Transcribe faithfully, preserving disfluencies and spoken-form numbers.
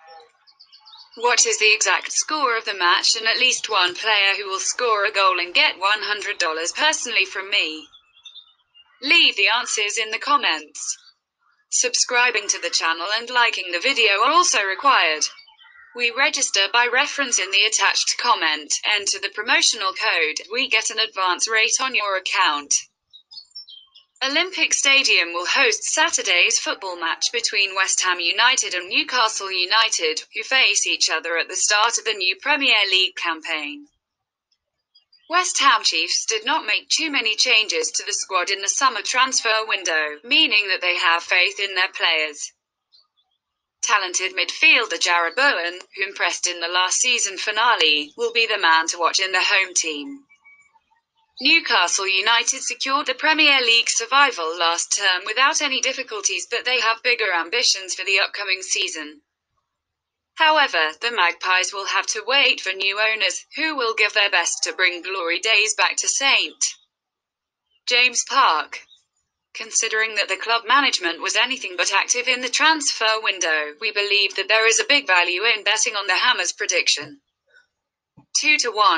What is the exact score of the match and at least one player who will score a goal and get one hundred dollars personally from me? Leave the answers in the comments. Subscribing to the channel and liking the video are also required. We register by reference in the attached comment. Enter the promotional code. We get an advance rate on your account. Olympic Stadium will host Saturday's football match between West Ham United and Newcastle United, who face each other at the start of the new Premier League campaign. West Ham Chiefs did not make too many changes to the squad in the summer transfer window, meaning that they have faith in their players. Talented midfielder Jared Bowen, who impressed in the last season finale, will be the man to watch in the home team. Newcastle United secured the Premier League survival last term without any difficulties, but they have bigger ambitions for the upcoming season. However, the Magpies will have to wait for new owners, who will give their best to bring glory days back to Saint James Park. Considering that the club management was anything but active in the transfer window, we believe that there is a big value in betting on the Hammers' prediction. two to one.